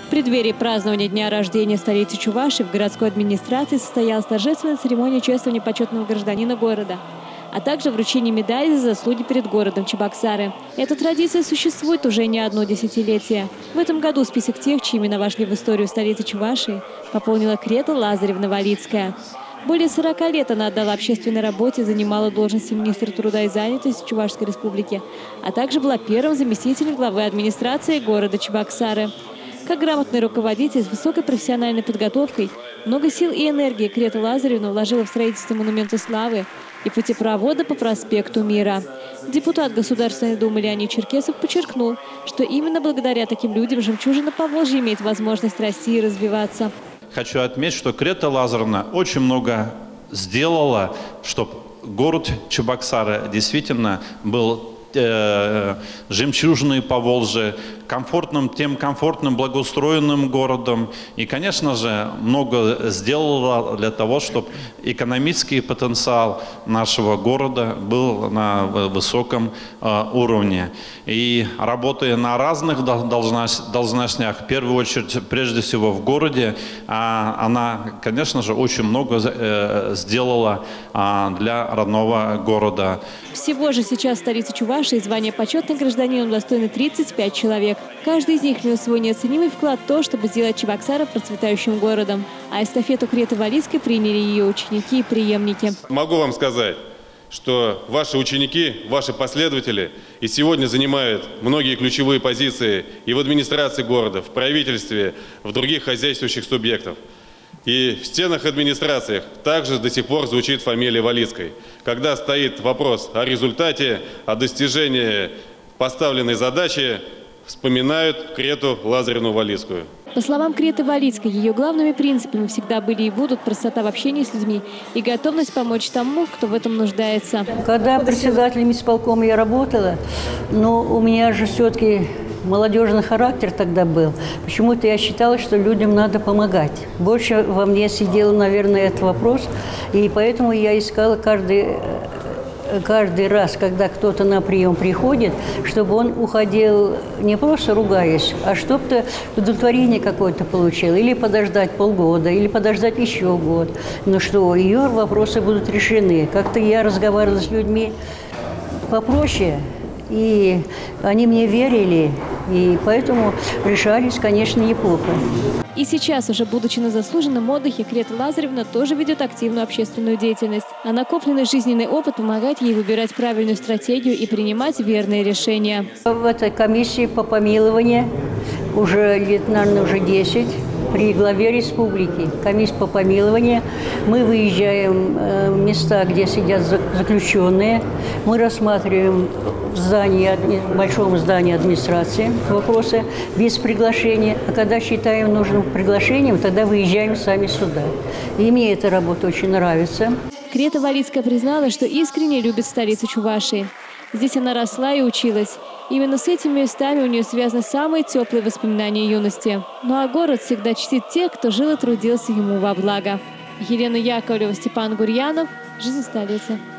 В преддверии празднования дня рождения столицы Чувашии в городской администрации состоялась торжественная церемония чествования почетного гражданина города, а также вручение медали за заслуги перед городом Чебоксары. Эта традиция существует уже не одно десятилетие. В этом году список тех, чьи имена вошли в историю столицы Чувашии, пополнила Крета Лазаревна-Валицкая. Более 40 лет она отдала общественной работе, занимала должности министра труда и занятости Чувашской республики, а также была первым заместителем главы администрации города Чебоксары. Как грамотный руководитель с высокой профессиональной подготовкой, много сил и энергии Крета Лазаревна вложила в строительство монумента славы и путепровода по проспекту Мира. Депутат Государственной Думы Леонид Черкесов подчеркнул, что именно благодаря таким людям жемчужина Поволжья имеет возможность расти и развиваться. Хочу отметить, что Крета Лазаревна очень много сделала, чтобы город Чебоксары действительно был жемчужиной Поволжья, тем комфортным, благоустроенным городом. И, конечно же, много сделала для того, чтобы экономический потенциал нашего города был на высоком уровне. И работая на разных должностях, в первую очередь, прежде всего в городе, она, конечно же, очень много сделала для родного города. Всего же сейчас в столице Чувашии звание почетный гражданин удостоены 35 человек. Каждый из них внес свой неоценимый вклад в то, чтобы сделать Чебоксары процветающим городом. А эстафету Креты Валицкой приняли ее ученики и преемники. Могу вам сказать, что ваши ученики, ваши последователи и сегодня занимают многие ключевые позиции и в администрации города, в правительстве, в других хозяйствующих субъектах. И в стенах администрации также до сих пор звучит фамилия Валицкой. Когда стоит вопрос о результате, о достижении поставленной задачи, вспоминают Крету Лазаревну-Валицкую. По словам Креты Валицкой, ее главными принципами всегда были и будут простота в общении с людьми и готовность помочь тому, кто в этом нуждается. Когда председателем исполкома я работала, но у меня же все-таки молодежный характер тогда был. Почему-то я считала, что людям надо помогать. Больше во мне сидел, наверное, этот вопрос, и поэтому я искала каждый раз, когда кто-то на прием приходит, чтобы он уходил не просто ругаясь, а чтобы удовлетворение какое-то получил. Или подождать полгода, или подождать еще год. Но что ее вопросы будут решены. Как-то я разговаривала с людьми попроще, и они мне верили, и поэтому решались, конечно, неплохо. И сейчас, уже будучи на заслуженном отдыхе, Крета Лазаревна тоже ведет активную общественную деятельность. А накопленный жизненный опыт помогает ей выбирать правильную стратегию и принимать верные решения. В этой комиссии по помилованию уже лет, наверное, уже 10 при главе республики. Комиссия по помилованию. Мы выезжаем в места, где сидят заключенные. Мы рассматриваем в большом здании администрации вопросы без приглашения. А когда считаем нужным приглашением, тогда выезжаем сами сюда. И мне эта работа очень нравится. Крета Валицкая признала, что искренне любит столицу Чувашии. Здесь она росла и училась. Именно с этими местами у нее связаны самые теплые воспоминания юности. Ну а город всегда чтит тех, кто жил и трудился ему во благо. Елена Яковлева, Степан Гурьянов. Жизнь столицы.